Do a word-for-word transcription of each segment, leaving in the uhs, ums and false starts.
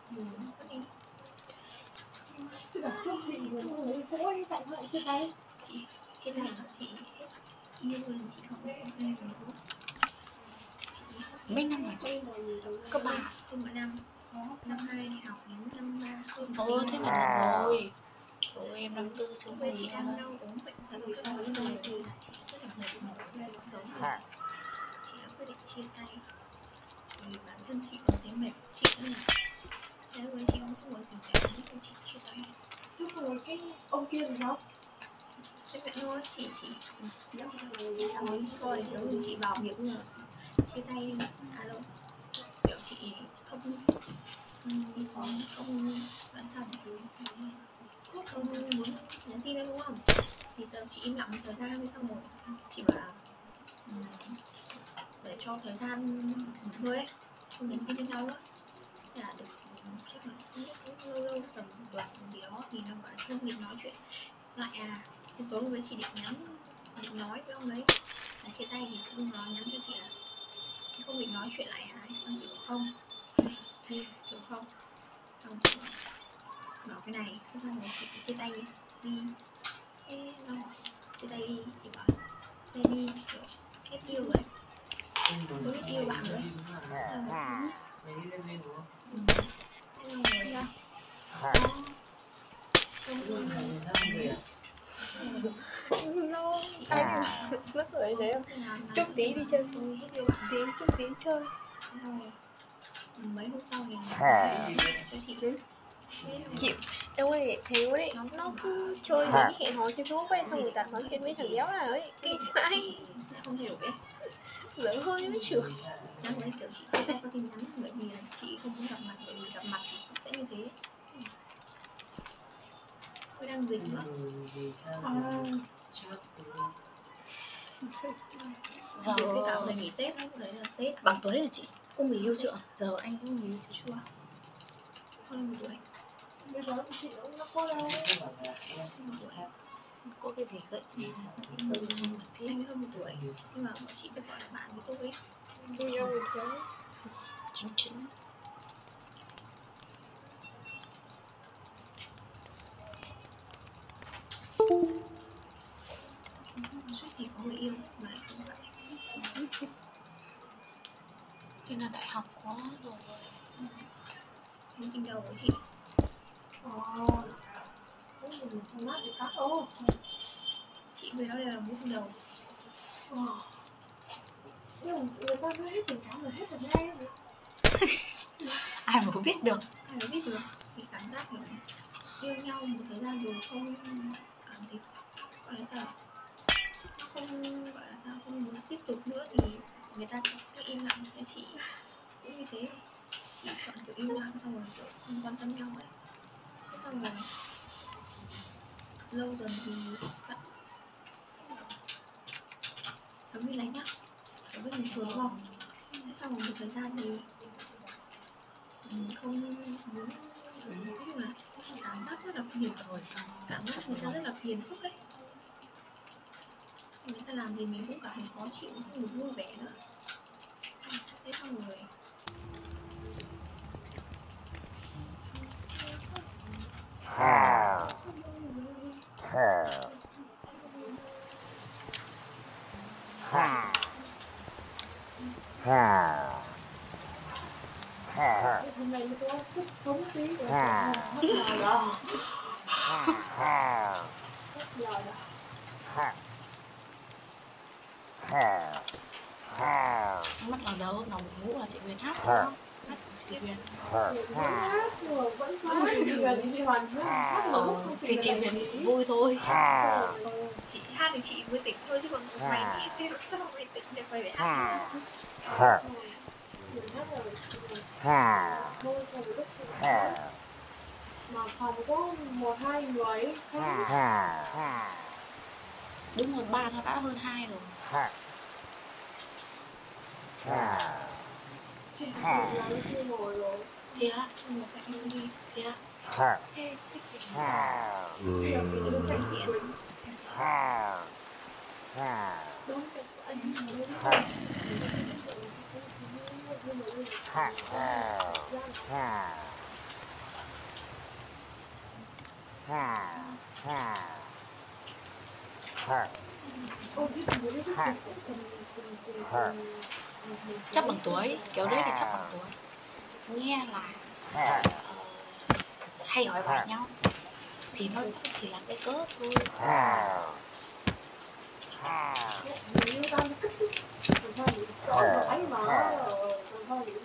Ừ, có đi. Chứ đợt trước chị người cũ ấy, tại sao lại chia tay? Chị chia tay là chị yêu rồi chị không có quen rồi nữa. Mấy năm rồi chị? Cấp ba. Không mỗi năm. Năm hai đại học đến năm ba. Ồ, thế là được rồi. Trời em năm tư chưa bây chị đang đau ốm bệnh tật các thứ rồi thì chị rất là mệt mỏi với cuộc sống rồi. Chị đã quyết định chia tay vì bản thân chị còn thấy mệt chị nữa mà. Thế với chị không muốn tình cảm nữa thì chị chia tay. Thế rồi cái ông kia thì sao? Thế vậy thôi, chị chỉ chị chẳng muốn coi giống như chị bảo việc mà chia tay đi. Alo, kiểu chị không không không làm sao nhỉ? Không muốn nhắn tin nữa đúng không? Thì giờ chị im lặng một thời gian đi, xong rồi chị bảo là um, để cho thời gian nghỉ ngơi ấy, không nhắn tin cho nhau nữa. Thế là được chắc là cũng lâu lâu tầm một tuần gì đó thì nó bảo không định nói chuyện lại à. Thì tối hôm đấy chị định nhắn định nói với ông đấy là chia tay thì cũng nó nhắn cho chị là không định nói chuyện lại hả? Xong chị bảo không, thì được không? Xong chị bảo, bảo cái này, thế xong rồi chị chia tay đi, đi. Thế nó bảo chia tay đi, chị bảo chia tay đi, kiểu hết yêu rồi, không biết yêu bạn rồi. Xong rồi ừ. Thế xong rồi đó. No, anh mất rồi đấy không? Chút tí đi chơi. Tí, chút tí chơi. Mấy hôm sau thì cho chị. Chị, đâu ơi, thiếu đấy, nó cứ chơi mấy hẹn hò cho chú quen xong người ta nói chuyện với thằng béo nào ấy, kinh vãi. Không thay đổi ấy. Dở hơi mới chịu. Đang lấy kiểu chị chia tay qua tin nhắn bởi vì là chị không muốn gặp mặt, bởi vì gặp mặt sẽ như thế. Tôi đang dịch nữa. À. Giờ với cả người nghỉ Tết ấy, đấy là Tết. bằng tuổi là chị có người yêu chưa? Giờ anh có người yêu chưa? Hơn một tuổi. Bây giờ chị cũng có đâu. Có cái gì gợi ý ừ. Anh hơn một tuổi nhưng mà bọn chị được gọi là bạn với tôi ấy. Yêu nhau một cái chính chính. Suýt thì có người yêu mà lại không phải. Thế là đại học quá rồi. Mối tình đầu của chị. Ồ. Chị với nó đều là mối tình đầu. Ờ. Nhưng mà người ta nói hết tình cảm là hết rồi ngay rồi. Ai mà biết được. Ai mà biết được. Thì cảm giác kiểu yêu nhau một thời gian rồi không cảm thấy gọi là sao, nó không gọi là sao, không muốn tiếp tục nữa thì người ta sẽ im lặng. Thế chị cũng như thế, chị chọn kiểu im lặng xong rồi kiểu không quan tâm nhau ấy. Thế xong rồi lâu dần thì bạn giống như này nhá, kiểu với bình thường đúng không? Thế xong rồi một thời gian thì không muốn, nói chung là cảm giác rất là phiền, cảm giác người ta rất là phiền phức ấy. Người ta làm gì mình cũng cảm thấy khó chịu, không được vui vẻ nữa. Thế xong rồi hôm nay nó có sức sống tí rồi, mất lời rồi. Mất lời rồi. Mất ở đâu, nào một ngủ là chị Huyền hát không? Hát chị Huyền. Hát rồi vẫn có chị Huyền thì chị Hoàn hát mà lúc không thì chị Huyền vui thôi. Ừ, chị hát thì chị mới tỉnh thôi chứ còn mày nghĩ thế sao mày tỉnh được mày phải hát. Thôi sao lúc chị hát mà phòng có một hai người ấy, Đúng rồi, ba nó đã hơn hai rồi. Chị hát là lúc kia ngồi rồi. Thế á? Trong một cạnh luôn đi. Thế á? Thế thích chị. Chị gặp chị đứng cạnh chị Quỳnh. Đúng cái anh này đúng. 哈哈哈 Chắc bằng tuổi, kiểu đấy là chắc bằng tuổi. Nghe là uh, hay hỏi bài nhau thì nó chắc chỉ là cái cớ thôi. Người ta kích thích rồi sao vậy? Cho hỏi mà rồi sao vậy?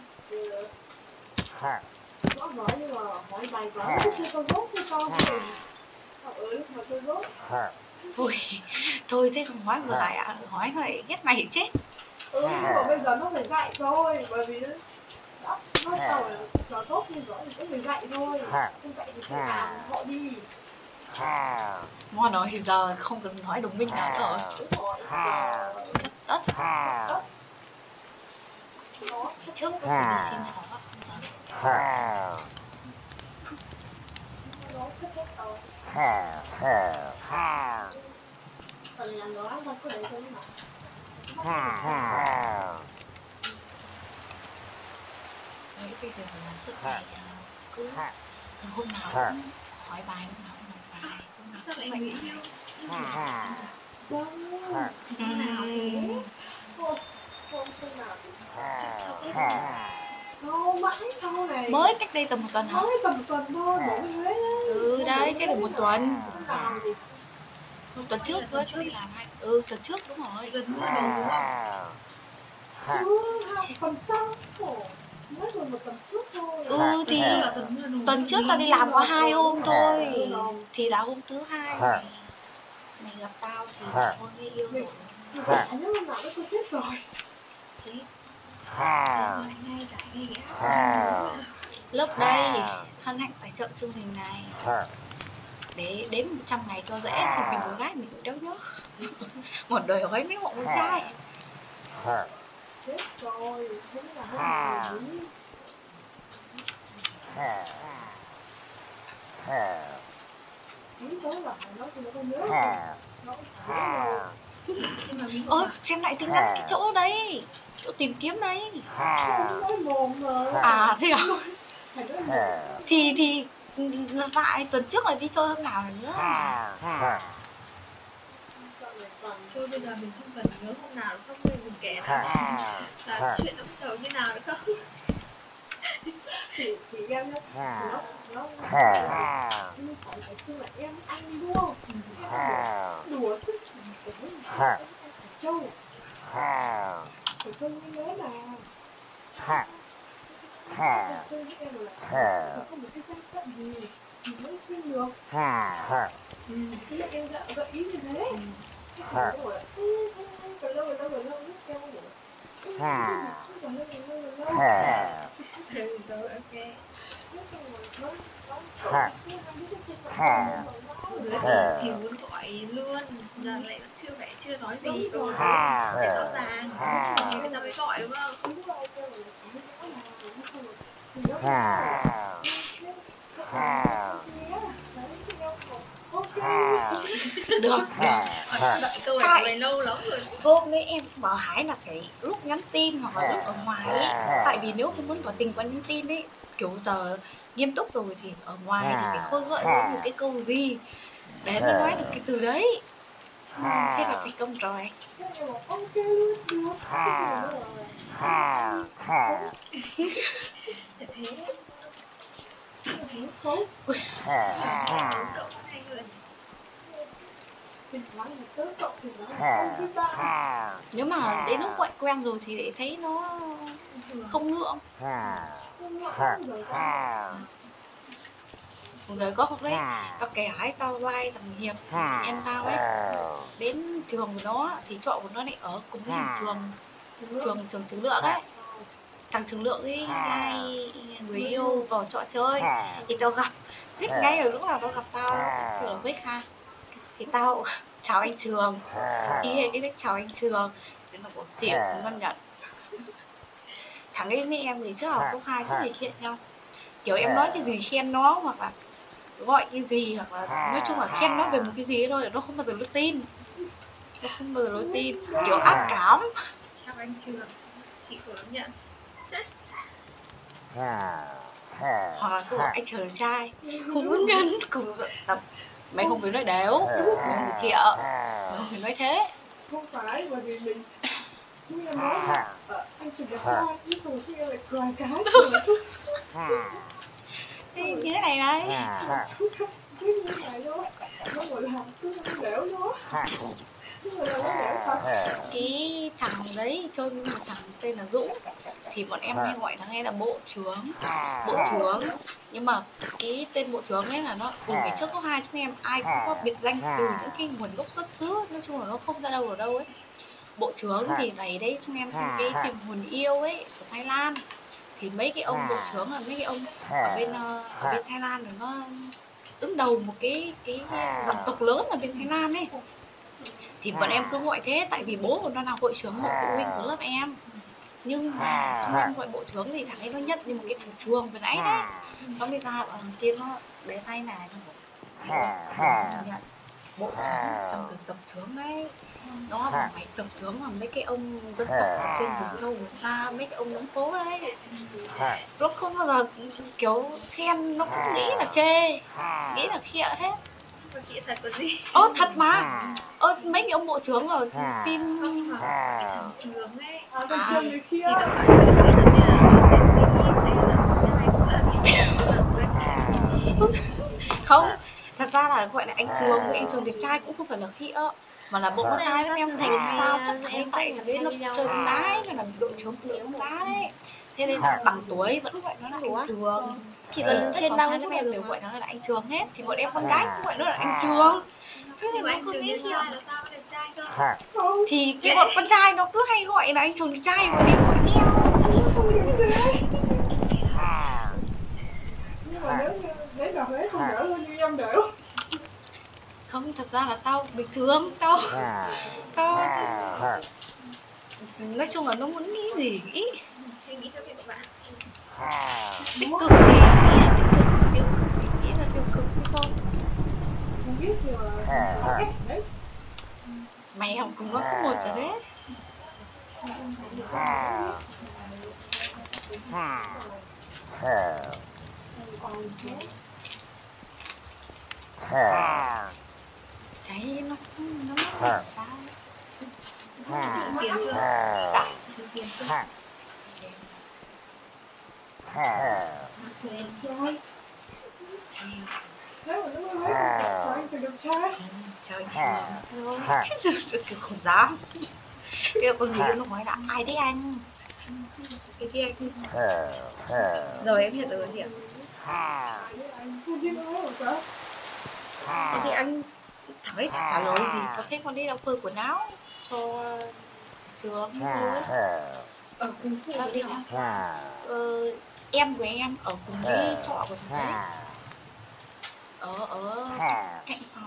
Nó hỏi nhưng mà hỏi bài vở cho con rốt cho con thì ừ lúc mà tôi rốt Thôi, thôi thế không hỏi vừa lại ạ, hỏi này ghét mày chết. ừ nhưng mà bây giờ nó phải dạy thôi, bởi vì nó nó sau là trò tốt như vậy thì có người dạy thôi, không dạy thì phải làm họ đi. Ngon rồi thì giờ không cần nói đồng minh nào nữa rồi. Đúng rồi, Rất tất. Trước có phải đi xin xó. nó chất hết rồi. Còn làm đồ ăn không có để cho nó ngon. Đấy, bây giờ là sự này cứ hôm nào cũng hỏi bài, hôm nào cũng học bài, hôm nào Sao cũng lại dạy nghỉ bài. hưu? Không, không, không nào sau mãi sau này Mới cách đây tầm một tuần hả? mới tầm một tuần thôi để Huế đấy. Ừ đấy, thế được một tuần. Làm gì? Một tuần trước nữa đi làm hay. Ừ, tuần trước đúng rồi. Gần mưa đầu đúng không? Chưa hai tuần sau khổ mới rồi một tuần trước thôi. Ừ thì Là tuần mưa đầu. tuần trước tao đi làm có hai hôm thôi. Thì là hôm thứ hai mày, mày gặp tao thì là hôm ấy yêu rồi. Mà cả nhớ hôm nào đó tôi chết rồi. Chết. Lại ngay cả ngay ghé. Lúc đây hân hạnh phải chọn chương trình này để đếm một trăm ngày cho dễ, chứ mình con gái mình cũng đéo nhớ. Một đời hỏi mấy bọn con trai. Chết rồi, thế là hôm nào nghỉ. Nghĩ tới là nó thì nó không nhớ. Nó chả nhớ. Ơ, xem lại tin nhắn cái chỗ đấy, chỗ tìm kiếm đấy. Không nói mồm mà. À thế à? Phải nói mồm. Thì thì lại tuần trước là đi chơi hôm nào nữa. Thôi bây giờ mình không cần nhớ hôm nào không, nên mình kể là, là chuyện nó bắt đầu như nào được không? Thì thì em nhá, nó nó như phải phải xưa là em anh đúng không? Đùa chứ phải nói Châu. Phải Châu như nhớ là xưa với em là không một cái danh phận gì thì mới xin được. Ừ, thế là em đã gợi ý như thế. Cái kiểu rồi, ừ, còn lâu rồi lâu rồi lâu rất Châu rồi. Ừ, còn lâu rồi lâu rồi lâu. Ừ, rồi ok. Đứa thì, thì muốn gọi luôn, giờ lại chưa phải chưa nói gì rồi, phải rõ ràng, thì người ta mới gọi đúng không? Được. Đợi câu này mày lâu lắm rồi. Hôm đấy em bảo Hải là phải lúc nhắn tin hoặc là lúc ở ngoài ấy. Tại vì nếu không muốn tỏ tình qua nhắn tin ấy, kiểu giờ nghiêm túc rồi thì ở ngoài thì phải khơi gợi lên một cái câu gì để nó nói được cái từ đấy. Ừ, thế là thành công rồi. Sẽ thế. Thế khốn. Cậu hay người. Nếu mà đến lúc quậy quen rồi thì để thấy nó không ngượng. Rồi có hôm đấy tao kể Hải tao like thằng Hiệp, em tao ấy, đến trường của nó thì trọ của nó lại ở cùng với thằng trường trường trường Trường Lượng ấy. Thằng Trường Lượng ấy like người yêu vào trọ chơi thì tao gặp thích ngay ở lúc nào tao gặp tao ở với Kha thì tao chào anh Trường, ý hệ cái biết chào anh Trường đến là một triệu ngon nhận. Thằng ấy với em thì trước học cấp hai suốt ngày khen nhau, kiểu em nói cái gì khen nó hoặc là gọi cái gì hoặc là nói chung là khen nó về một cái gì thôi, nó không bao giờ nó tin, nó không bao giờ nó tin, kiểu ác cảm. Chào anh Trường, chị Phượng nhận. hoặc là cứ bảo anh chờ đẹp trai, không có nhân cùng tập mày không phải nói đều, mày không phải kịa, mày không phải nói thế. Không phải, bởi vì mình chúng em nói là ờ, anh chụp đẹp trai, nhưng không chúng em lại cười cái cười chút. Thế như thế này này. Chúng em cứ như này thôi, nó gọi là chúng em đẻo nó. Chúng em là nó đẻo thật. Cái thằng đấy chơi với một thằng tên là Dũng thì bọn em hay gọi thằng ấy là bộ trưởng, bộ trưởng. Nhưng mà cái tên bộ trưởng ấy là nó từ ngày trước cấp hai chúng em ai cũng có biệt danh từ những cái nguồn gốc xuất xứ, nói chung là nó không ra đâu ở đâu ấy. Bộ trưởng thì ngày đấy chúng em xem cái phim Hồn Yêu ấy của Thái Lan, thì mấy cái ông bộ trưởng là mấy cái ông ở bên ở bên Thái Lan thì nó đứng đầu một cái cái dòng tộc lớn ở bên Thái Lan ấy, thì bọn em cứ gọi thế tại vì bố của nó là hội trưởng hội phụ huynh của lớp em. Nhưng mà chúng em gọi bộ trưởng thì thằng ấy nó nhận như một cái thằng trường vừa nãy đấy, nó mới ra bảo thằng kia nó để tay này nó nhận bộ trưởng trong từ tập trưởng đấy. Nó mà mày tập trưởng mà mấy cái ông dân tộc ở trên vùng sâu vùng xa, mấy cái ông đứng phố đấy, nó không bao giờ kiểu khen, nó cũng nghĩ là chê, nghĩ là khịa hết. Mà kỹ thật còn gì. Ơ thật mà. Ơ mấy cái ông bộ trưởng ở phim trường ấy. À, con trường người kia. Thì đâu phải tự nhiên là như là nó sẽ suy nghĩ hay là như này cũng là cái không, thật ra là gọi là anh Trường, anh Trường đẹp trai cũng không phải là khịa, mà là bộ con trai lắm em thấy sao, chắc thấy tại thằng đấy nó chơi bóng đá ấy, nó là đội trưởng đội bóng đá đấy, thế nên là bằng tuổi vẫn gọi nó là anh Trường. chỉ cần trên ba mươi phút phút em là đều được gọi nó là anh Trường hết, thì bọn em con gái cũng gọi nó là anh Trường. Thế nên mà nó anh cứ trường nghĩ đẹp trai là sao đẹp trai cơ. Không, thì cái bọn con trai nó cứ hay gọi là anh Trường đẹp trai và đi gọi theo. không điểm gì hết. Nhưng mà nếu như nếu nào đấy không đỡ hơn như em đỡ. Không, thật ra là tao bình thường, tao tao nói chung là nó muốn nghĩ gì nghĩ, Suy nghĩ theo kiểu của bạn. tích cực thì nghĩ là tích cực, tiêu cực thì nghĩ là tiêu cực, đúng không? Không biết nhưng mà cách đấy. Mày học cùng nó có một rồi đấy. Thấy nó nó mất làm sao? Tiền chưa? Dạ. Tiền chưa? Trời trai. Trời Nếu mà nó mới cho anh trường đẹp trai. trời Trường kiểu không dám. Cái con người nó nói là ai đấy anh? Cái kia anh. Rồi em nhận được cái gì ạ? Không biết nói mà sao. Thế thì anh thằng ấy chả trả lời gì, có thấy con đi đọc phơi quần áo cho Trường luôn. Ở cùng khu Sao đi nào? Ờ, em của em ở cùng cái trọ của thằng đấy, ở ở cạnh phòng.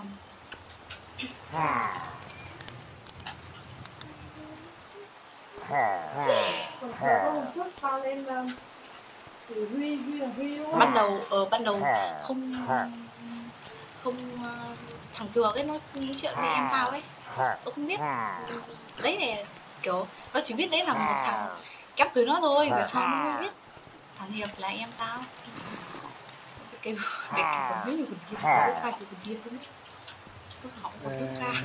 còn có một chút tao lên thì Huy, Huy là Huy đúng không? Ban đầu ở ban đầu không không uh, thằng Trường ấy nó nói chuyện với em tao ấy, tôi không biết đấy này, kiểu nó chỉ biết đấy là một thằng kép từ nó thôi, về sau nó mới biết thằng Hiệp là em tao. Cái để còn biết nhiều còn kia, có khai thì còn kia không biết, tôi học còn biết ra.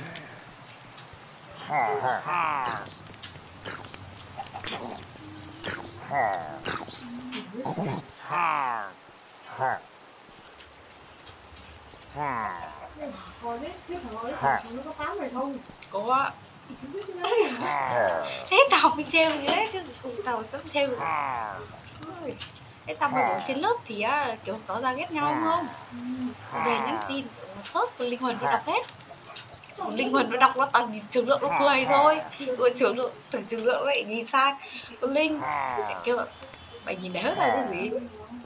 Còn đấy, cái thằng ấy thằng nó có tám này không? Có. Chỉ biết cái đấy. Thế tao mới trêu như thế chứ cùng tao cũng trêu được. Thế tao mà ở trên lớp thì á, kiểu tỏ ra ghét nhau đúng không? Về nhắn tin sớt linh hồn nó đọc hết. Linh hồn nó đọc nó toàn nhìn Trường Lượng nó cười thôi. Rồi Trường Lượng tưởng Trường Lượng lại nhìn sang Linh kêu mày nhìn đấy hết là cái gì?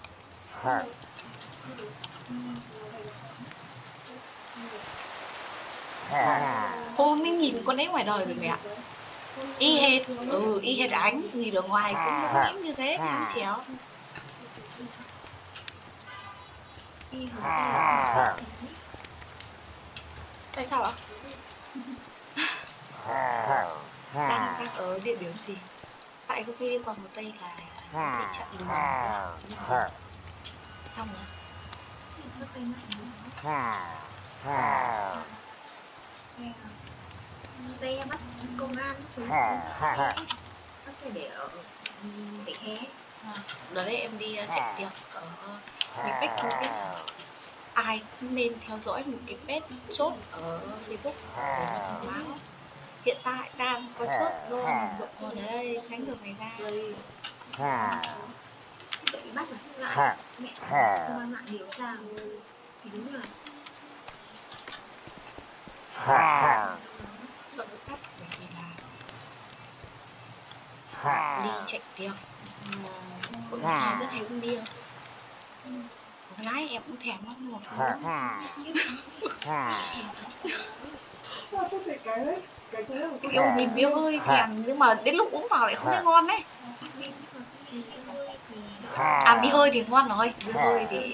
Cô mới nhìn con ấy ngoài đời rồi mẹ. Y hệt, ừ, y hệt Ánh, nhìn ở ngoài cũng giống như thế, chán chéo. Tại sao ạ? Đang, đang ở địa điểm gì? Tại hôm nay đi qua một Tây là bị chặn đường. xong rồi. Bắt tay nặng nữa. Xe bắt công an bắt xe để ở vỉa hè. Đợt đấy em đi chạy tiệc ở Mỹ Bách Thu biết ai cũng nên theo dõi một cái page chốt ở Facebook để mà thông báo hiện tại đang có chốt luôn ở đây tránh được ngày ra. Sợ bị bắt là lại mẹ công an lại điều tra thì đúng là sợ bị bắt bởi vì là đi chạy tiệc bọn trai rất hay uống bia. Con gái em cũng thèm lắm một thứ kiểu nhìn bia hơi thèm nhưng mà đến lúc uống vào lại không thấy ngon đấy. À bia hơi thì ngon rồi, bia hơi thì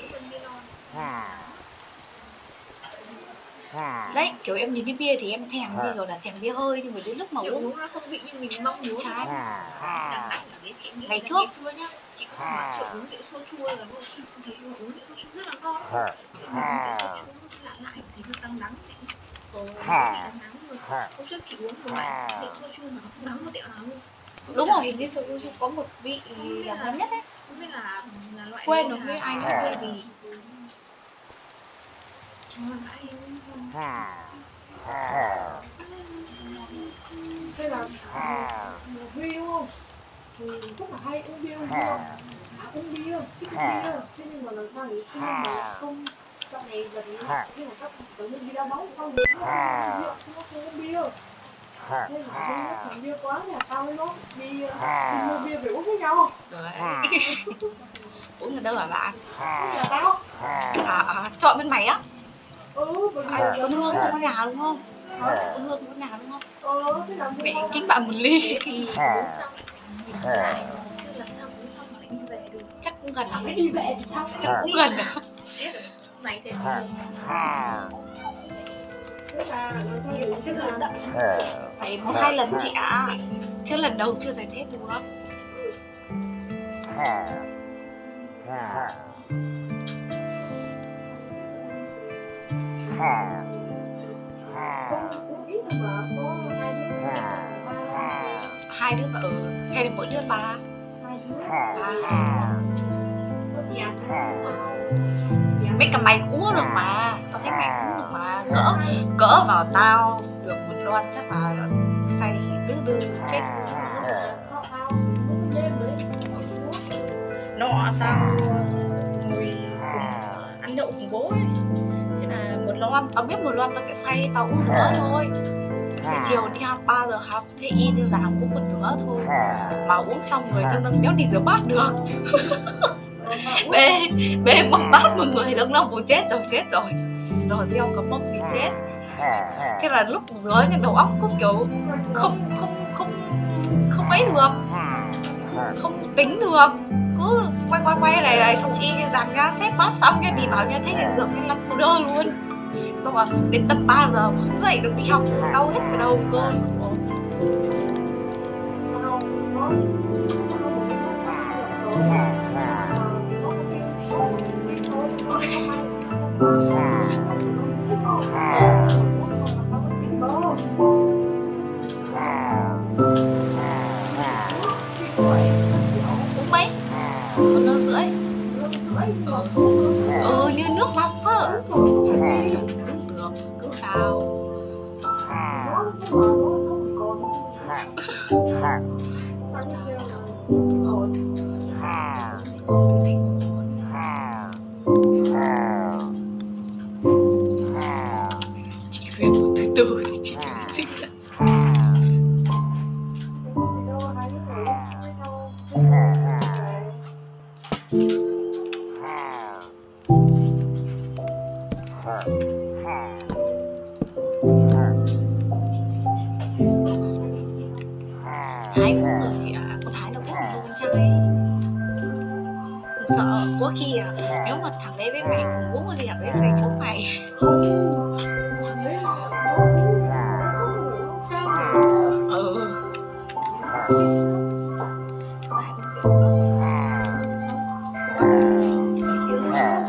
đấy kiểu em nhìn cái bia thì em thèm đi rồi là thèm bia hơi nhưng mà đến lúc mà uống nó không vị như mình mong muốn. trái Chị nghĩ ngày là trước ngày xưa nhá, chị không bảo chị uống rượu sô chua là luôn, chị thấy uống rượu sô chua rất là ngon. Uống rượu sô chua lạ lại thì nó tăng đắng đấy. Rồi đắng rồi. Hôm trước chị uống một loại rượu sô chua mà nó không đắng một tẹo nào luôn. Đúng rồi, hình như sô chua có một vị là ngon nhất đấy. Không biết là là loại Quên rồi, với ai nói quên vì Thế là một bia đúng không? Thì rất là hay uống bia uống bia à, uống bia, thích bia. Thế nhưng mà làm sao thì khi mà không trong này dần khi mà các tự nhiên đi đá bóng xong rồi nó uống rượu xong nó không uống bia. Thế là uống nó thành bia quá là tao với nó đi đi mua bia về uống với nhau. uống ở đâu hả bạn? Uống nhà tao. À, à, chọn bên mày á? Ừ, bởi vì À, con Hương không có nhà đúng không? Con Hương không có nhà đúng không? Ờ, thế là Mẹ kính bạn một ly. thì uống xong lại lại chưa làm xong uống xong lại đi về được. Chắc cũng gần phải đi về thì sao? chắc cũng gần à? Chết rồi. Mày thì Thế là cái giờ đậm Phải một hai lần chị ạ. Chứ lần đầu chưa giải thích được. Hai đứa mà ở hay là mỗi đứa ba? Mấy cả mày cũng uống được mà, tao thấy mày cũng uống được mà. Cỡ cỡ vào tao được một lon chắc là say tứ tư chết. Nọ tao ngồi ăn nhậu cùng bố ấy, thế là một lon, tao biết một lon tao sẽ say, tao uống nữa thôi. Thế chiều đi học ba giờ học, thế y như giảm cũng một nửa thôi. Mà uống xong người tao nâng đéo đi rửa bát được. Bê, bê mong bát một người nâng nâng cũng chết rồi, chết rồi. Rồi đeo cả mông thì chết. Thế là lúc rửa cái đầu óc cũng kiểu không, không, không, không ấy được. Không tính được. Cứ quay quay quay này này xong y rằng ra xếp bát xong cái đi bảo như thế là rửa cái lắm đơ luôn. Xong rồi đến tầm ba giờ không dậy được đi học, đau hết cả đầu cơ. Uống mấy? Một lon rưỡi. Ừ, như nước lọc á. Được, cứ vào. Chị khuyên một thứ tư để chị kiểm sinh ra. Hái uống rồi chị ạ, con Hái nó uống một con trai. Sợ có khi à, nếu mà thằng đấy với mày cùng uống thì thằng đấy sẽ chống mày. Ừ. Chứ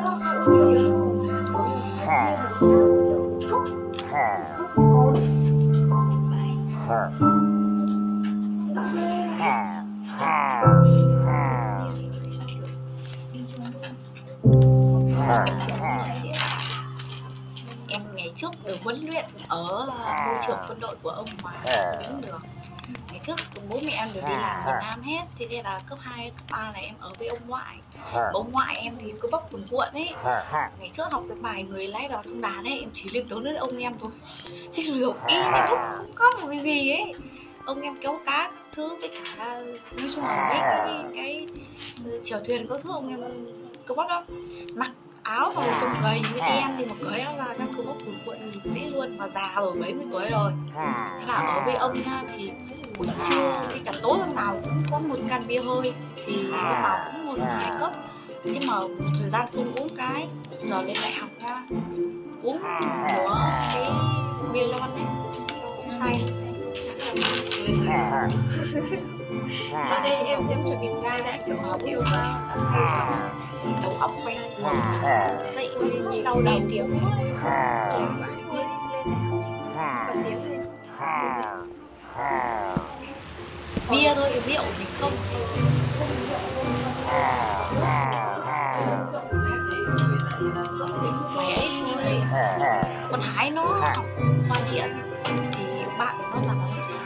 Em ngày trước được huấn luyện ở môi trường quân đội của ông mà cũng được. Ngày trước bố mẹ em đều đi làm miền Nam hết, thế nên là cấp hai, cấp ba là em ở với ông ngoại. Ông ngoại em thì cứ bóc cuộn cuộn ấy. Ngày trước học cái bài người lái đò sông Đà ấy, em chỉ liên tưởng đến ông em thôi. Chứ rồi y đến lúc không có một cái gì ấy. Ông em kéo cá các thứ với cả nói chung là mấy cái, cái chèo thuyền các thứ ông em cứ bóc đâu. Mặc áo vào trông gầy như em thì mà cởi áo ra đang cứ bóc cuộn cuộn thì dễ luôn, mà già rồi mấy mươi tuổi rồi. Thế là ở với ông nha thì buổi trưa thì cả tối hôm nào cũng có một can bia hơi, thì lúc nào cũng một hai cốc. Thế mà một thời gian không uống cái giờ lên đại học ra uống của cái bia lon này cũng say. Ở đây em xem chuẩn bị ra đã chỗ học chiều vào Đầu óc quen dậy nhìn đầu đầu tiếng bia thôi, rượu thì không. Mày ấy thôi. Con Hải nó học khoa điện thì bạn nó là con trai.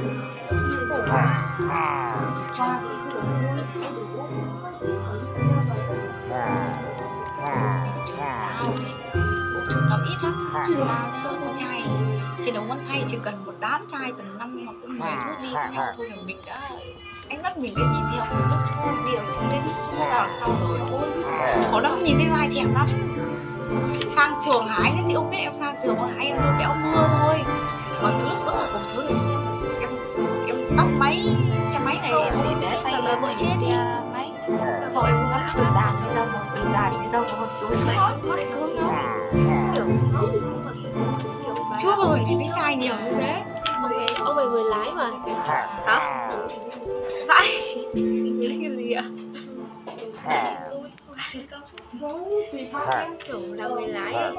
Bộ trường tao ít lắm, trường tao con trai chỉ nấu món hay, chỉ cần một đám trai tầm năm hoặc cũng mười nước đi với nhau thôi là mình đã ánh mắt mình đã nhìn theo từ lúc điều cho đến vào sau rồi. Ôi có lắm, nhìn thấy vai thèm lắm. Sang trường Hải nhá, chị không biết em sang trường của Hải em đưa cái áo mưa thôi mà từ lúc bước vào cổng trường em em tắt máy xe máy này để để tay lên vội chết đi máy thôi em vẫn từ đàn đi đâu mà từ đàn đi đâu mà đối xử mắt thương đâu kiểu chưa bao giờ thấy cái trai nhiều như thế. ông ấy ông ấy người lái mà Hả? phải người cái gì ạ? Kiểu là người lái ấy.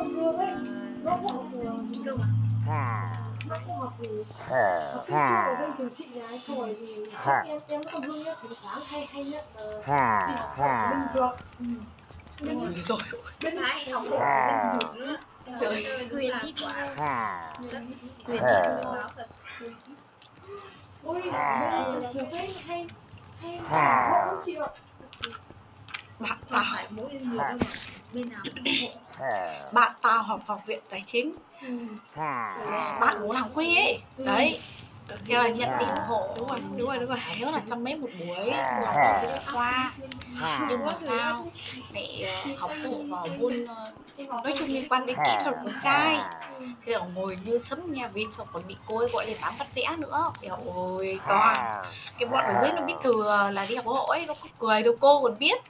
Cơ mà nó không học gì học trước ở bên trường chị này rồi thì em em có hương nhất thì sáng hay hay nhất là đi học ở bên dược Bên rồi bên lái học bên dược nữa trời huyền đi quả huyền đi báo thật. Ôi bên dược hay hay hay không chị ạ. Bạn Tao tao phải mỗi bên dược đâu mà bên nào cũng hộ. Bạn tao học học viện tài chính. Bạn muốn làm quy ấy đấy, cho là nhận tiền ủng hộ. Đúng rồi đúng rồi đúng rồi nhớ là trăm mấy một buổi một khoa, nhưng mà sao lại học phụ vào môn nói chung liên quan đến kỹ thuật của trai. Thế là ngồi như sấm nhà vịt, xong còn bị cô ấy gọi lên tám bắt vẽ nữa. Eo ôi toàn cái bọn ở dưới nó biết thừa là đi học hộ ấy, nó cứ cười thôi cô còn biết.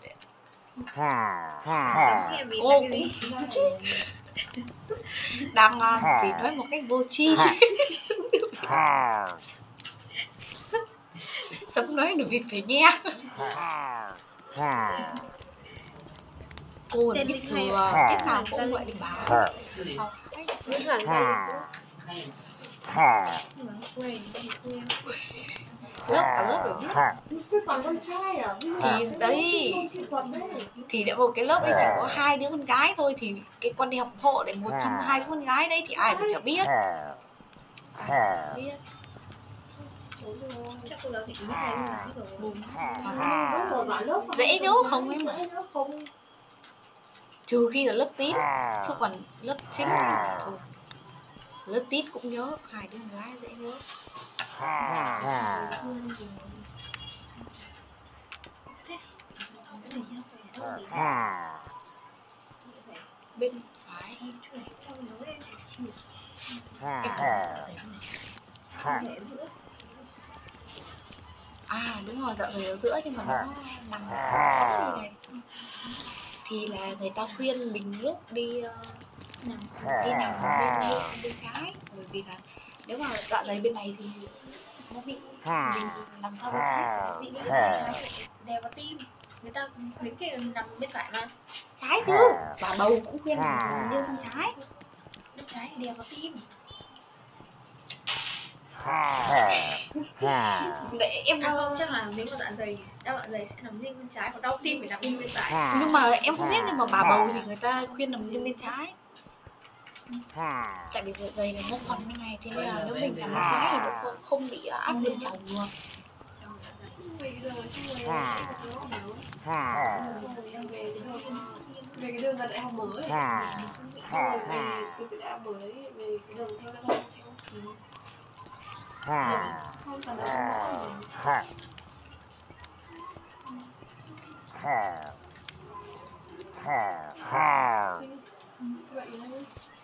Cô cũng đang uh, vì nói một cách vô tri. Sấm nói là việc phải nghe. Cô còn biết thừa tiết nào cũng gọi để báo. Sau biết là lớp cả lớp rồi biết. Toàn con trai à? Thì đấy thì để một cái lớp ấy chỉ có hai đứa con gái thôi, thì cái con đi học hộ để một trong hai đứa con gái đấy thì ai cũng chả biết. Biết chắc cô giáo thì cũng hay lái rồi. dễ nhớ không em ạ, trừ khi là lớp tít, chứ còn lớp chính là thôi. Lớp tít cũng nhớ, hai đứa con gái dễ nhớ. Bên phải à đúng rồi, dạ dày ở giữa nhưng mà nó nằm ở này thì là người ta khuyên mình lúc đi uh, nằm đi nằm bên bên trái, bởi vì là nếu mà dạ dày bên này thì nó bị mình nằm sau bên trái, bị bên trái đè vào tim. người ta khuyến khích nằm bên phải mà. Trái chứ, bà bầu cũng khuyên là nghiêng sang trái. Bên trái thì đè vào tim. Để em À không, chắc là nếu mà dạ dày đau dạ dày sẽ nằm nghiêng bên trái, còn đau tim phải nằm nghiêng bên phải. nhưng mà em không biết, nhưng mà bà bầu thì người ta khuyên nằm nghiêng bên trái. Tại vì dạ dày này nó còn như này, thế nên là nếu mình nằm bên trái thì nó không, không bị áp lực chồng được. Về cái đường xong rồi lại có cái không hiểu. Xong rồi em về cái đường về cái đường là đại học mới. Xong rồi về từ cái đại học mới về cái đường theo đại học theo chị. Không cần là trong đó. Vậy thôi.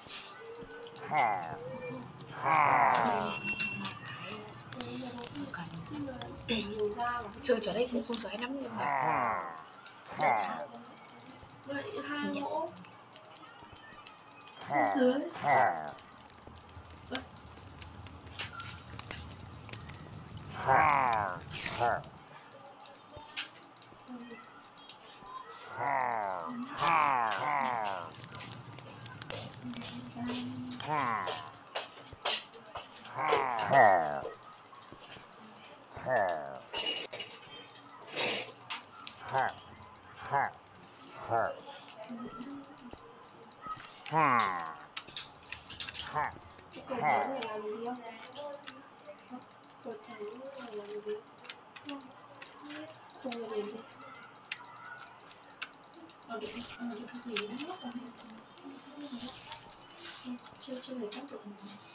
Chơi chỗ đây cũng không giỏi lắm nhưng mà Vậy hai mẫu dưới. Cột trắng này làm gì không? Cột trắng này làm gì? Không. Không có điểm gì. Ở điểm ở điểm cái gì đó hết rồi. Chưa chưa được tác dụng.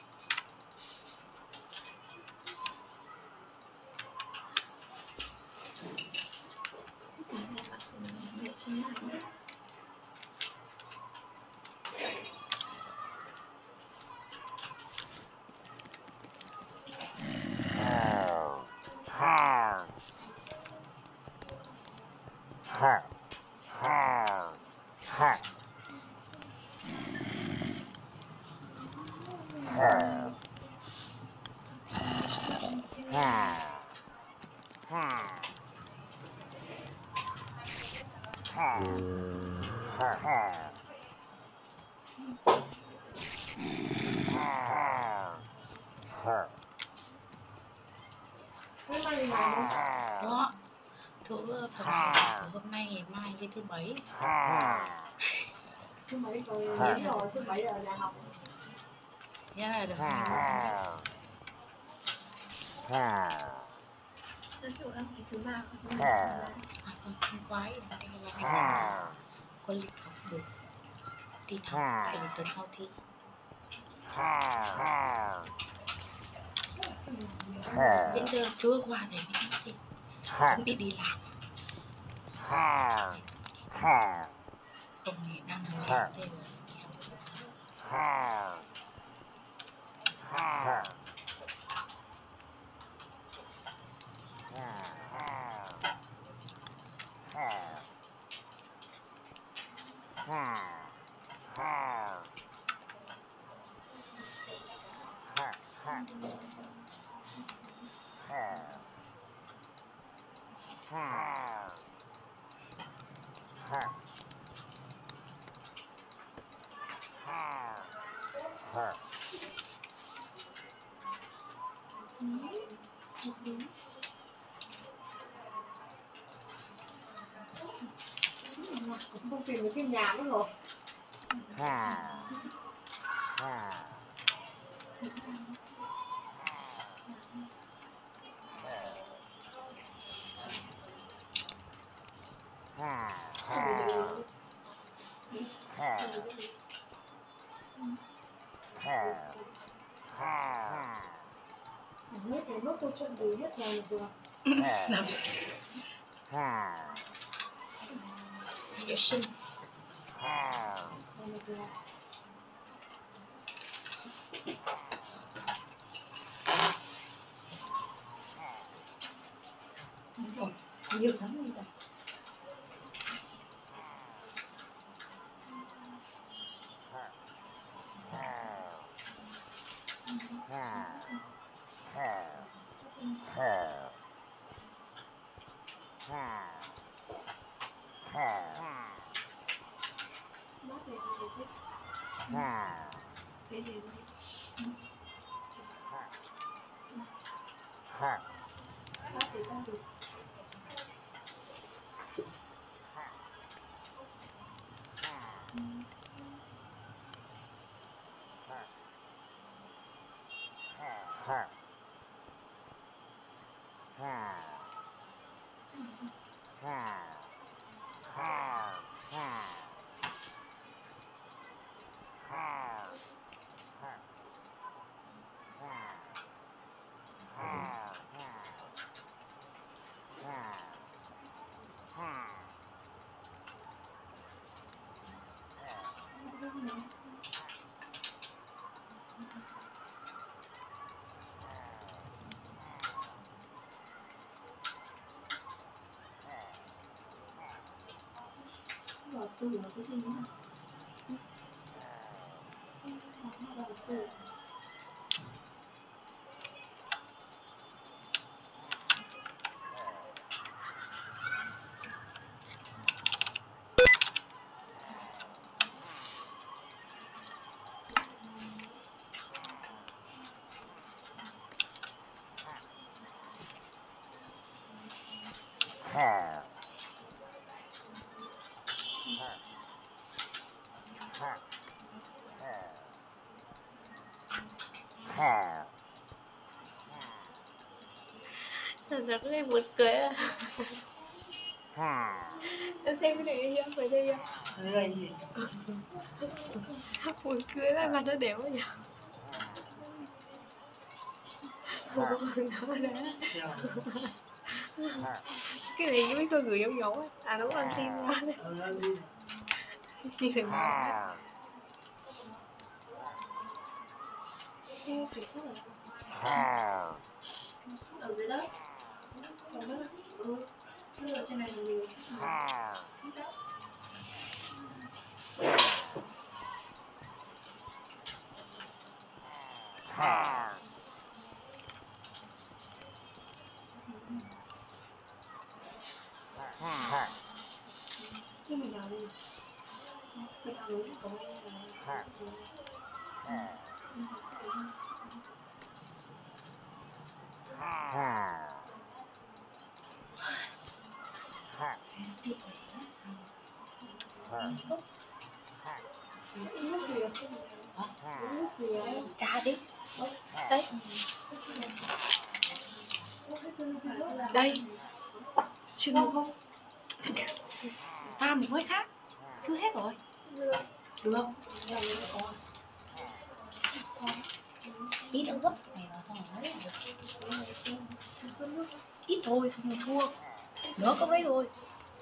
đó thứ phần này hôm nay ngày mai với thứ bảy. Thứ mấy rồi đến rồi, thứ bảy giờ đại học. Thế là được. Rất kiểu đăng ký thứ ba không? Không quái là anh là có lịch học được tin học tại vì tuần sau thi. Đến giờ chưa qua này thì không biết đi làm. Không thì đang làm đây là đi học. Không tìm được cái nhà nữa rồi. Hết cái nốt câu chuyện gì hết rồi được. Vệ sinh. Nhiều lắm như vậy. Bác này thì thích. Thế thì bác thì không được. Đầu tư là cái gì nữa? Đầu tư. Thật ra cái buồn cười à. Em xem cái này chưa? Phải xem chưa? Cười gì? Buồn cười là mặt nó đéo vậy. Đó đó. Cái này với con người giống giống á. À đúng anh tim ra đấy. Đi thử nào. Em kiểm soát ở đâu? Kiểm soát ở dưới đất. Ở đất. Ừ. Bây ở trên này là mình sẽ hít đất. Nhưng mình đào đi. Mình đào núi thì có nghe là nước gì à? Nước gì à? Trà đi. Đây. Đây. Chuyên mục không? Pha một hơi khác. Chưa hết rồi. Được không? Ít nữa gấp này vào xong rồi đấy. Ít thôi, không thua. Nữa có mấy rồi.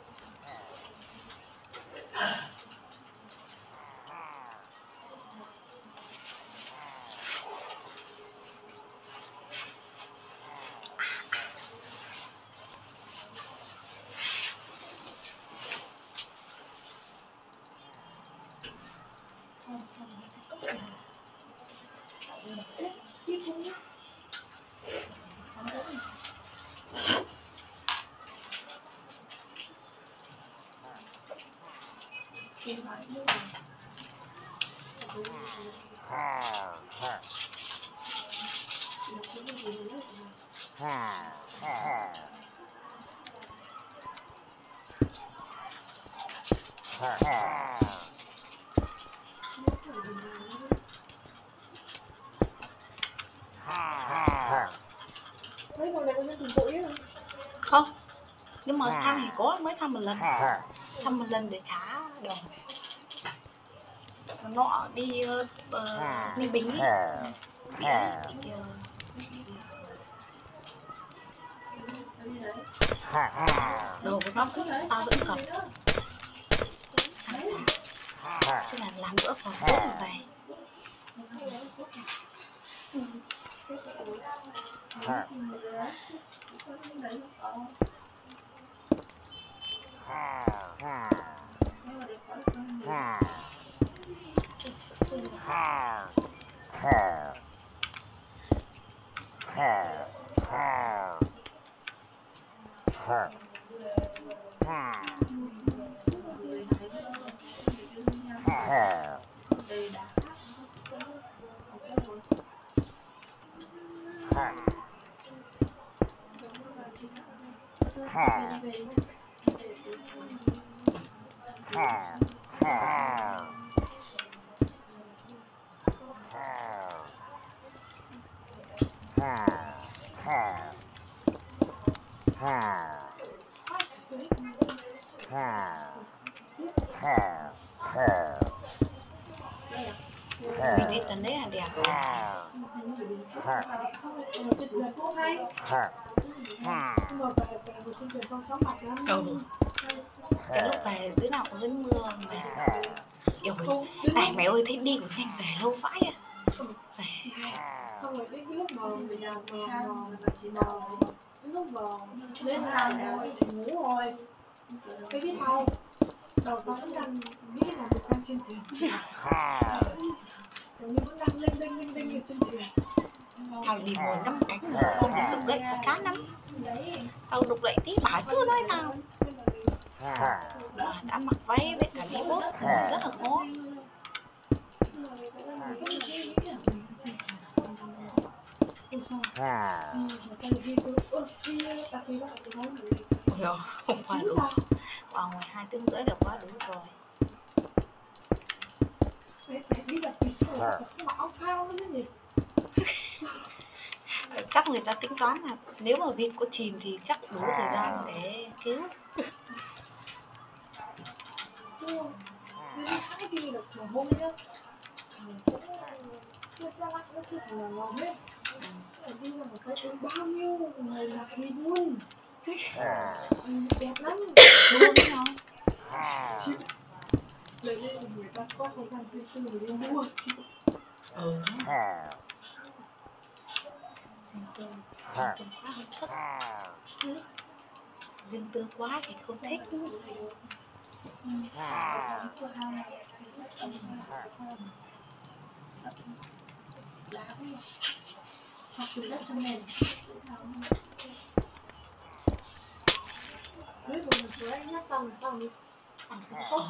mấy con này có dùng bụi không? Không. Nhưng mà xăm thì có mới xăm một lần. Xăm một lần để trả đồng. Nọ đi uh, uh, Ninh Bình ấy. Bị ấy, bị uh, đồ của nó cứ tao vẫn cầm. Thế là làm bữa còn sốt rồi về. Đây đã Mình đi tấn đấy là đẹp. Ừ. Cái lúc về đứa nào cũng dính mưa mà yêu này mẹ ơi, thấy đi cũng nhanh về lâu vãi à. Về. Xong rồi cái lúc mà về nhà mà chị mà cái lúc mà lên làm rồi thì ngủ rồi. Cái biết sao đầu nó vẫn đang nghĩ là mình đang trên thuyền. Kiểu như vẫn đang lên lên lên lên lên trên thuyền. Tao đi ngồi ngắm cánh rồi không được tự dậy, tao chán lắm. Tao đục dậy tí bảo chưa nói tao. Đã mặc váy với cả đi bốt rất là khó. Ôi không qua đủ. Qua ngoài hai tiếng rưỡi là quá đủ rồi. Chắc người ta tính toán là nếu mà vịt có chìm thì chắc đủ thời gian để cứu. đi được một hôm nhá. Chưa ra lắc nó chưa thể là lòng hết. Đi ra một cái có bao nhiêu người lạc đi luôn. Đẹp lắm. Luôn đấy không? Chịu. Lấy lên người ta có thời gian riêng tư để đi mua chịu. Ừ. Riêng tư, riêng tư quá không thích. Riêng tư quá thì không thích. Học từ đất cho nền. Với một lần cuối anh nhắc xong xong đi. Ẩm sẽ tốt.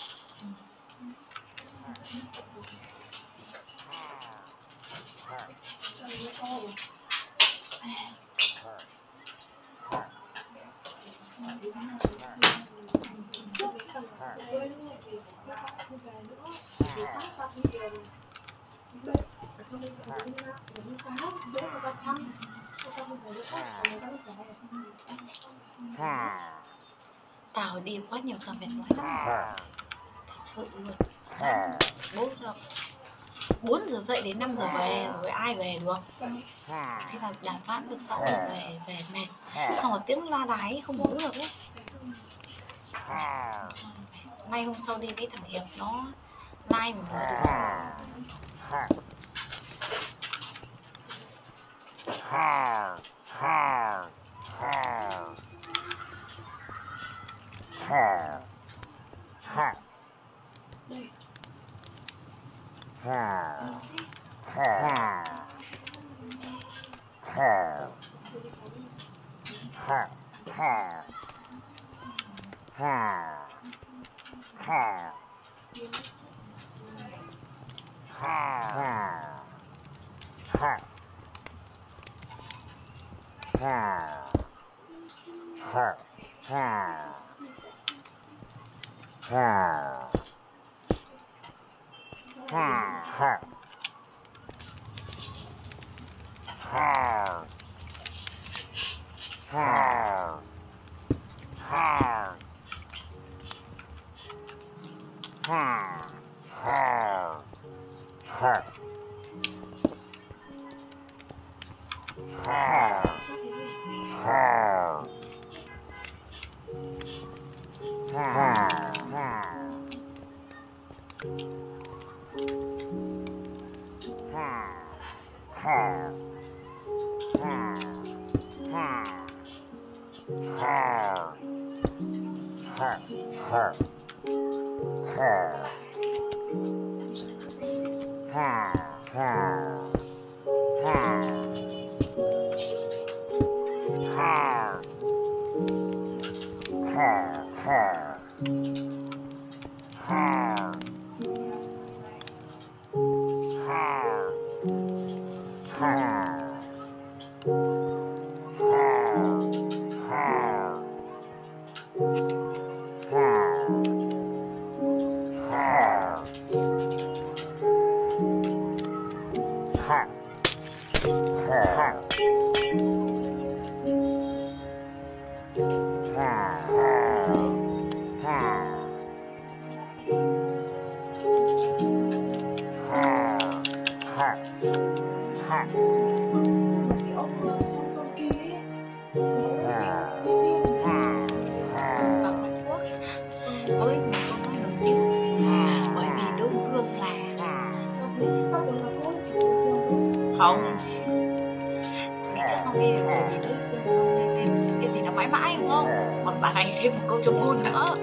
Tao đi quá nhiều tao mệt mỏi lắm. Thật sự luôn. bốn giờ bốn giờ dậy đến năm giờ về rồi ai về được. Thế là đàm phán được sáu giờ về về mệt. Xong rồi tiếng loa đái không ngủ được ấy. Nay hôm sau đi với thằng Hiệp nó like một nửa được. Cái ốc nó xong con kia ấy. Bằng Hàn Quốc với một con nói nổi tiếng, bởi vì đối phương là Bác tưởng là cô chỉ được không đi trước không đi được bởi vì đối phương không nghe tên cái gì là mãi mãi đúng không, còn bạn này thêm một câu trong ngôn nữa.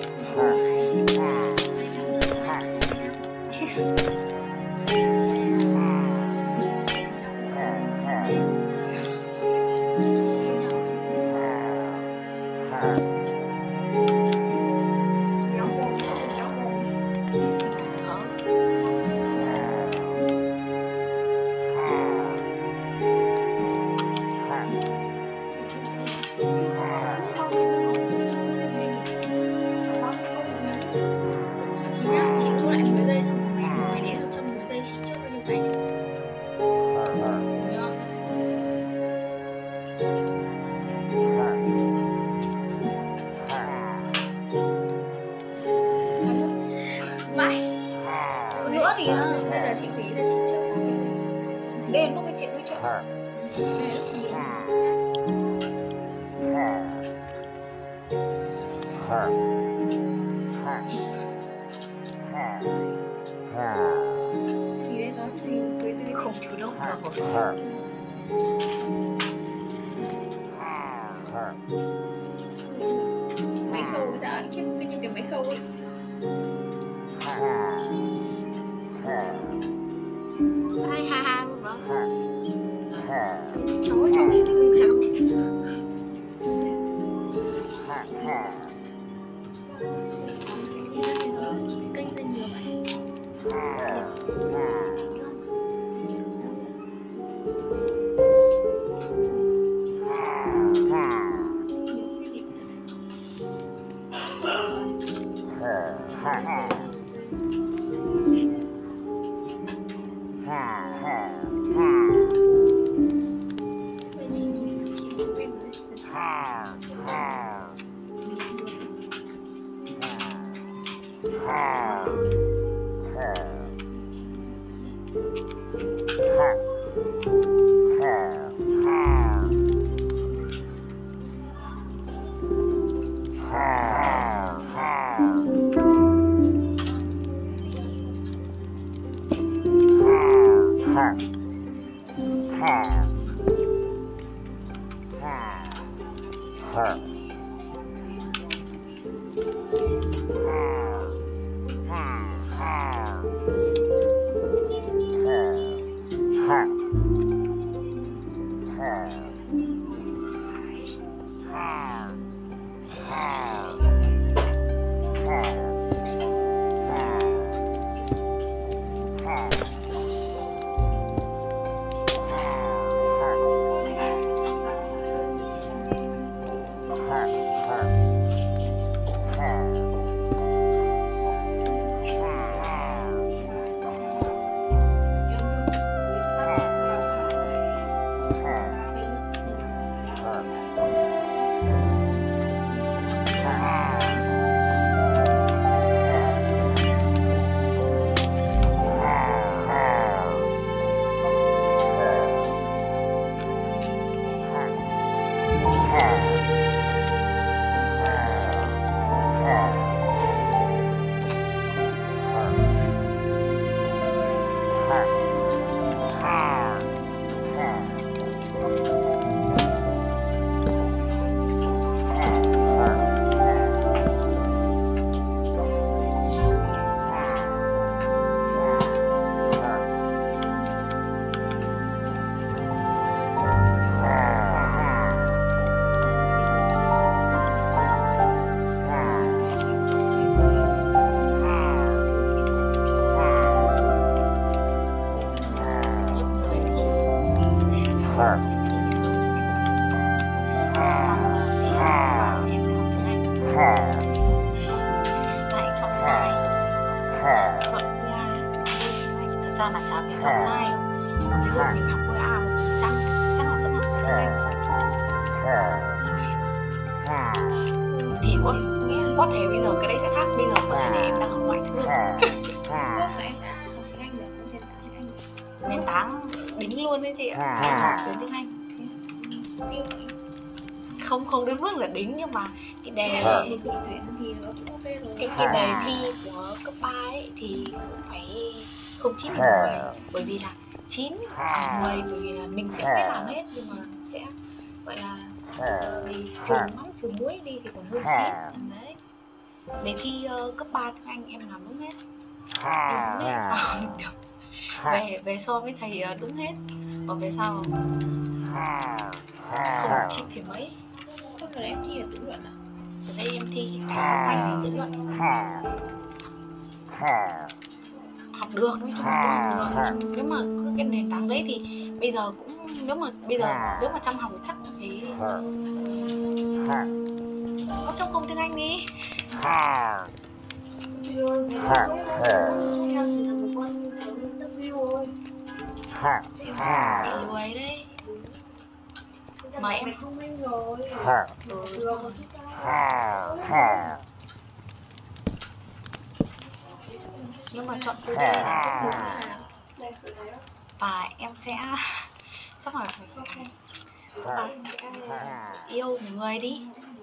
Chị thu lại mười giây xong rồi mày mày đếm được trong mười giây chị chốt bao nhiêu cái nhỉ? Đúng không? Vậy nữa thì á, bây giờ chị nghĩ là chị chốt bao nhiêu? Đây là lúc cái chuyện nói chuyện. Ừ, đây là lúc nghỉ. Thì đây nói cái gì với cái Không chủ động rồi. máy khâu ra cái cái những cái máy khâu ấy. Hai ha ha luôn đó. Cháu cháu không theo. Kênh ra nhiều vậy. Vậy chị chị không quen rồi. Hả? ra là chả phải chọn sai đâu. Ví dụ mình học khối A một phần trăm chắc là vẫn học giỏi tiếng Anh. Thì có có thể bây giờ cái đấy sẽ khác, bây giờ có thể là em đang học ngoại thương. Trước là em đã học tiếng Anh rồi, không nền tảng tiếng Anh. Nền tảng đính luôn đấy chị ạ. Em học từ tiếng Anh. Siêu vậy. Không không đến mức là đính, nhưng mà cái đề Thì bị luyện thì nó cũng ok rồi. cái cái đề thi của cấp ba ấy thì cũng phải không chín thì mười, bởi vì là chín mười bởi vì là mình sẽ biết làm hết, nhưng mà sẽ gọi là vì trường mắm trường muối đi thì còn hơn chín đấy. Đề thi uh, cấp ba tiếng Anh em làm đúng hết, em đúng hết sao được. Về về so với thầy uh, đúng hết, còn về sau không chín thì mấy. Không là em thi là tự luận à? Ở đây em thi cả tiếng Anh thì tự luận. Học được, nói chung là cũng học được. Nếu mà cứ cái nền tảng đấy thì bây giờ cũng, nếu mà bây giờ nếu mà chăm học thì chắc là phải có trong không tiếng Anh đi. Chị lười đấy mà em không anh rồi. Nhưng mà chọn từ đây là giúp đúng và em sẽ chắc là phải yêu một người đi.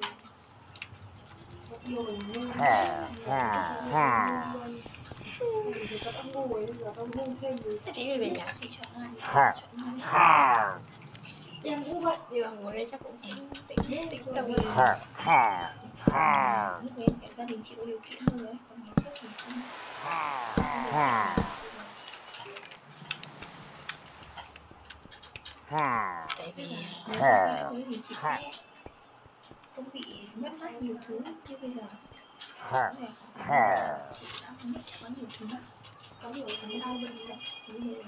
Thế chị về nhà chị chọn ai? Em cũng vậy, nhưng mà ngồi đây chắc cũng phải tỉnh tỉnh tâm lý. Lúc đấy cả gia đình chị có điều kiện hơn đấy, còn ngày trước thì không. Tại vì thì chị sẽ không bị mất mát nhiều thứ như bây giờ. Chị đã không mất quá nhiều thứ, có nhiều thứ đau bệnh dậy thứ nhiều.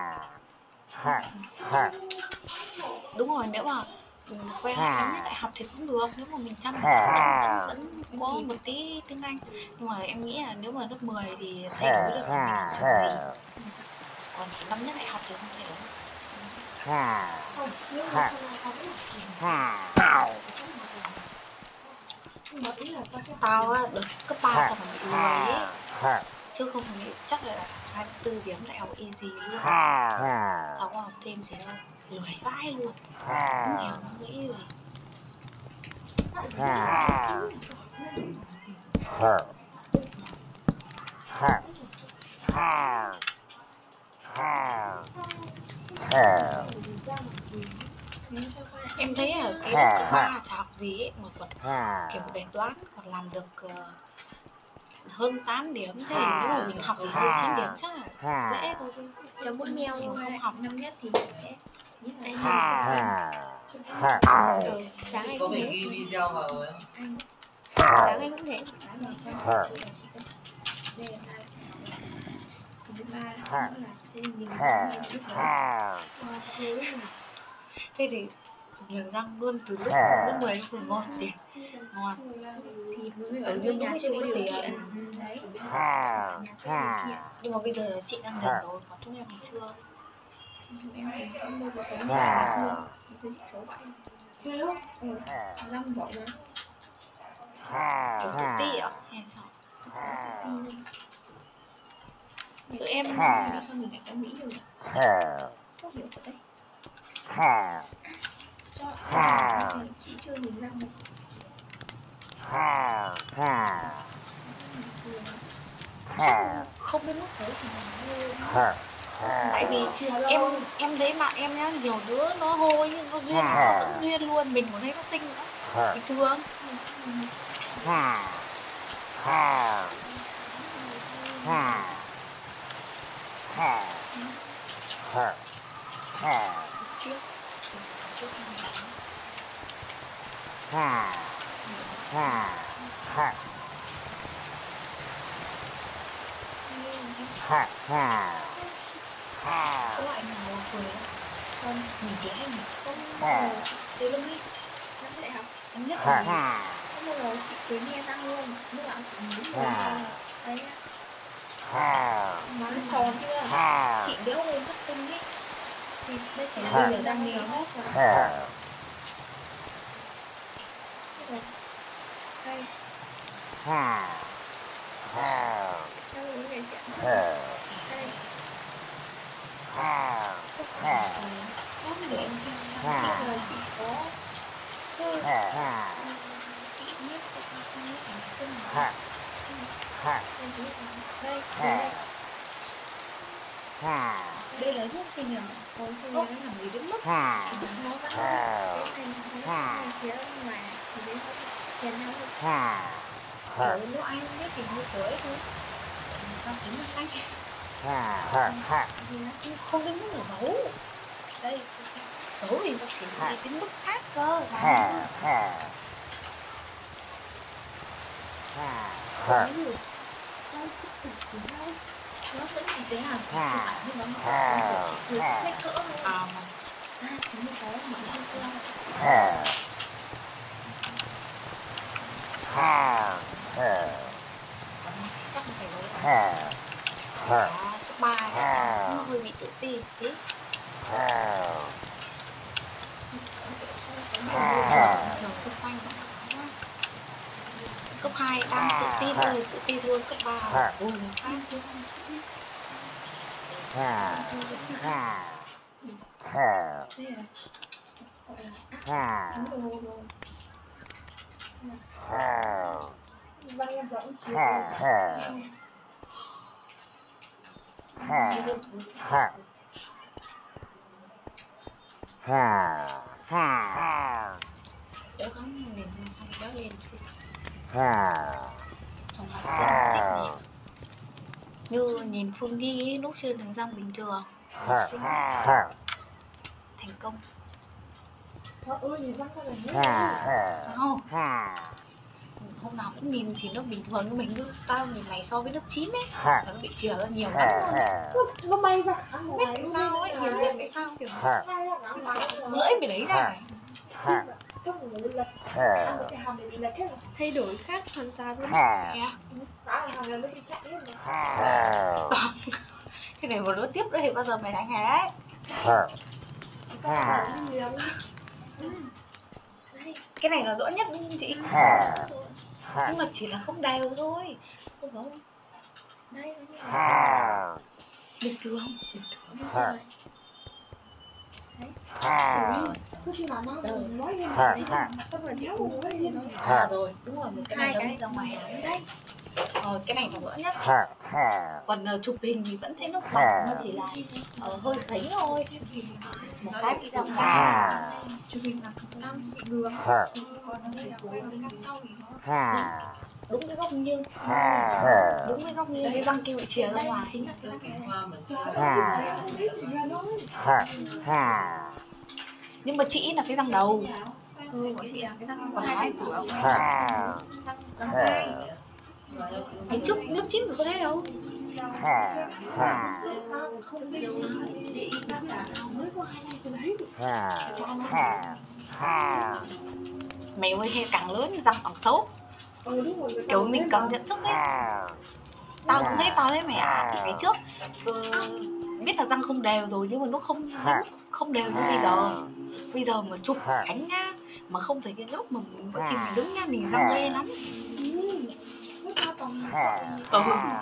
Đúng rồi, nếu mà quen năm nhất đại học thì cũng được, nếu mà mình chăm thì vẫn, vẫn có một tí tiếng Anh, nhưng mà em nghĩ là nếu mà lớp mười thì thay đổi được thì mình học trường gì, còn năm nhất đại học thì không thay đổi. Tao á được cấp ba tao còn bị lười ấy, chứ không nghĩ chắc là hai mươi tư điểm đại học easy luôn. Tao có học thêm gì đâu, lười vãi luôn, không hiểu không nghĩ gì. Em thấy ở cái cấp ba chả học gì ấy mà còn kiểu đề toán còn làm được uh, hơn tám điểm, thế thì nếu mà mình học thì hơn chín điểm chắc là dễ thôi. Cho mỗi mèo mình không học năm nhất thì mình sẽ biết là anh ừ, sáng nay có cũng phải thế. ghi video vào rồi Anh sáng nay cũng thế. Đây là hai thứ ba nữa là sẽ nhìn răng lúc đó. Thế thì nhường răng luôn từ lúc lớp mười đến mười một thì ngon. Thì ở dưới nhà chưa có điều kiện đấy. Nhưng mà bây giờ chị đang dần rồi, còn chúng em thì chưa. Em thì không bao giờ xấu như ngày xưa. Bây giờ chị xấu vậy. Ừ, răng bỏ ra. Kiểu tự ti ạ hay sao? Tụi em sao mình lại có nghĩ rồi nhỉ? Sao hiểu thật đấy. Cho chị chưa nhìn răng đâu. Không đến mức thế thì mình tại vì em em thấy bạn em nhá, nhiều đứa nó hôi nhưng nó duyên, nó vẫn duyên luôn, mình còn thấy nó xinh nữa, bình thường. Có loại nào cười không? Mình trẻ nhỉ? Không bao giờ từ lúc ấy năm đại học năm nhất là không bao giờ chị cười nghe răng luôn, lúc nào chị muốn cười đấy á. Má nó tròn chưa? thì bây giờ bây giờ đang nhiều hết rồi. Đây. Sao uống cái chuyện đây. Có để em xem chị là chị có chơi chị biết chị không biết làm chân này. Đây, đây. Đây là giúp chị nhỏ. Còn không nó làm gì đến mức chỉ được nó ra cái thành nó chia mà thì đến chèn nhau ở lúc ai không biết thì mua tuổi thôi. Sao tính là cách thì nó không đến mức là nấu. Đây nấu thì nó chỉ đi đến mức khác cơ là nó vẫn chỉ thế hả? Nhưng mà nó chỉ được hết cỡ thôi. À mà à, thì mới có mà không sao. Chắc phải nói là cấp ba nó hơi bị tự ti tí. Trường xung quanh cấp hai đang tự tin rồi, tự tin luôn. Cấp ba ui nó khác. Đây là ấm đồ đồ. Vâng em dẫn chị. Đỡ có nền ra xong đỡ lên xịt. Xong là rất thích. Như nhìn Phương Nhi lúc chưa thành răng bình thường. Thành công. Sao ơi nhìn răng sao này nhé. Sao? Hôm nào cũng nhìn thì nó bình thường như mình cứ tao nhìn mày so với lớp chín ấy nó bị chìa ra nhiều lắm luôn ấy. Nó bay ra khá ngoài Biết sao ấy, hiểu biết tại sao kiểu lưỡi lưỡi bị lấy ra này. Thay đổi khác hoàn toàn luôn. Thế này một đứa tiếp nữa thì bao giờ mày đánh hả? Cái này là rõ nhất chị. Nhưng mà chỉ là không đều thôi. Không không. Đây bình thường, bình thường. Cứ khi nào mang rồi nói như đấy là tức là chị cũng nói thì nó À rồi, đúng rồi, một cái hai này cái ra ngoài đấy đấy. Ờ, cái này là rõ nhất. Còn uh, chụp hình thì vẫn thấy nó bằng, nó chỉ là uh, hơi thấy thôi. Một cái bị ra ngoài. Chụp hình là năm bị ngược. Còn đây là quay cam sau thì nó đúng cái góc nghiêng. Đúng cái góc nghiêng cái răng kia bị chìa ra ngoài. Chính là cái Nhưng mà chị là cái răng đầu. ừ, của chị là cái răng Còn hai hai cái cửa. răng răng hai. Ngày trước lớp chín có thấy đâu. không biết sao để ta sao mới có hai ngày rồi đấy. Mày ơi hay càng lớn răng càng xấu. Kiểu mình càng nhận thức ấy. Tao cũng thấy tao thấy mày à, ngày trước uh, biết là răng không đều rồi nhưng mà nó không không đều như bây giờ. Bây giờ mà chụp ảnh nhá, mà không phải cái lúc mà mỗi khi mình đứng nhá nhìn răng ghê lắm. Ừ.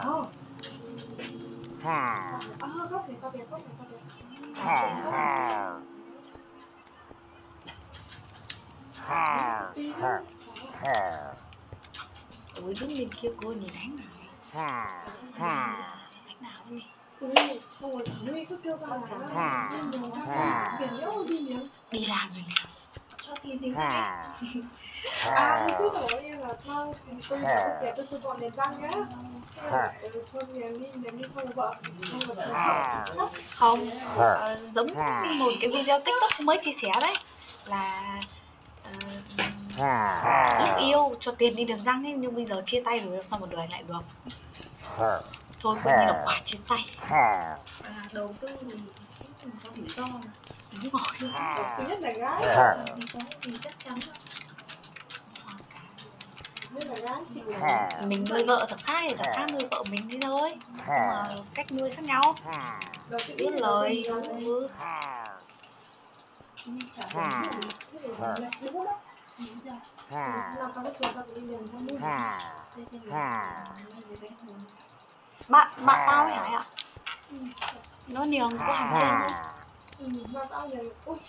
Ui đứng bên kia cô nhìn ánh này. Ánh nào đi. Xong rồi Nuôi cứ kêu ba là đi làm rồi nào. Cho tiền thì ra đấy. À, chứ rồi em là thôi, tôi sẽ kể tôi chụp bọn đèn răng nhá. Thôi nhầm đi, nhầm đi xong vợ. Không, uh, giống một cái video TikTok mới chia sẻ đấy là uh, lúc yêu cho tiền đi đường răng ấy, nhưng bây giờ chia tay rồi làm sao mà đòi lại được. Thôi coi như là quả chia tay. À, đầu tư thì cũng có rủi ro mà. Đúng rồi. Thứ nhất là gái. Thì có thì chắc chắn. Mình nuôi vợ thật khác thì thật khác nuôi vợ mình đi thôi. Nhưng mà cách nuôi khác nhau. Biết lời. đi trả tiền thế để làm lại đúng không? Làm sao cái bạn đi làm không mua bạn bạn tao với Hải à? Nó niềng có Hải trên không? ừ, mà tao giờ ui